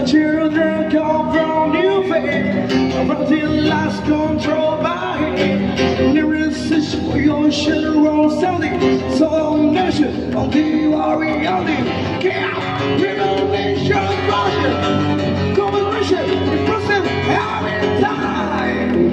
children come from new faith, until last control by hate. Lyricist for your general sounding, so nation of the reality. Chaos, revolution, project, combination, impressive, every time.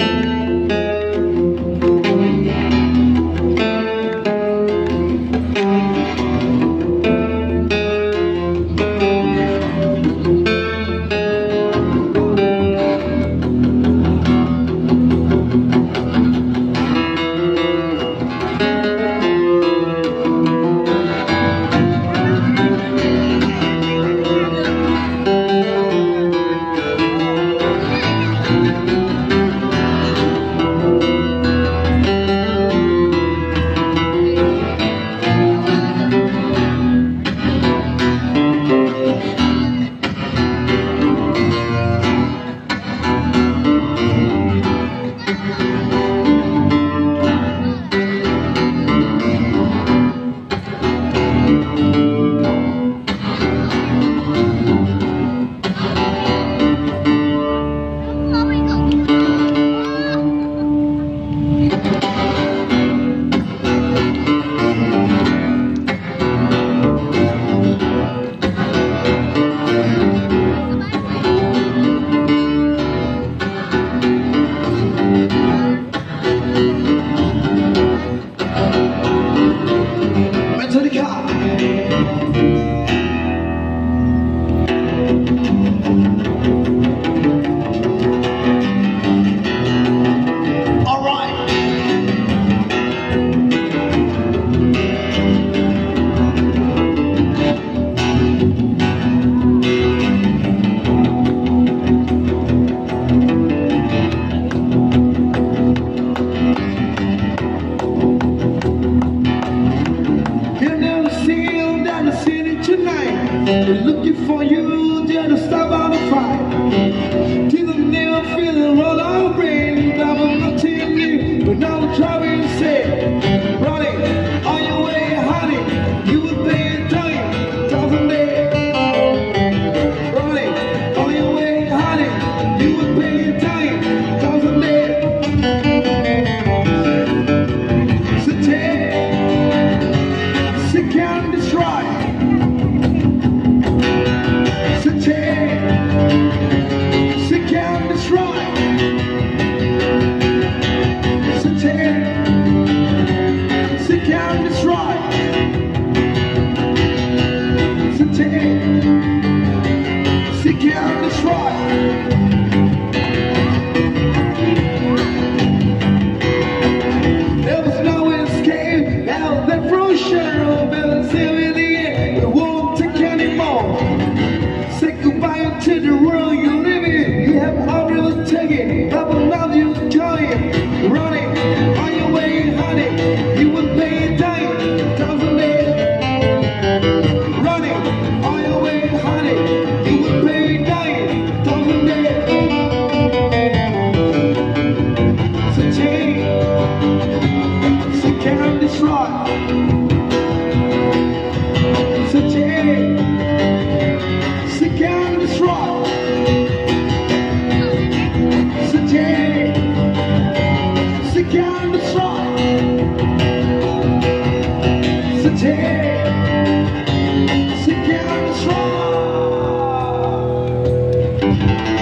Looking for you, just stop on the fight. Till the never feeling roll out rain. I will not tell you, but now I'm trying to say, running on your way, honey. You will pay a time, 1,000 days. Running on your way, honey. You will pay a time, 1,000 days. So take, so can destroy. To the world you live in, you have already taken, but now you join. Running on your way, honey, you will pay a time, 1,000 days. Running on your way, honey, you will pay a time, 1,000 days. So take, so can't destroy. So take, so can't destroy. She can't destroy.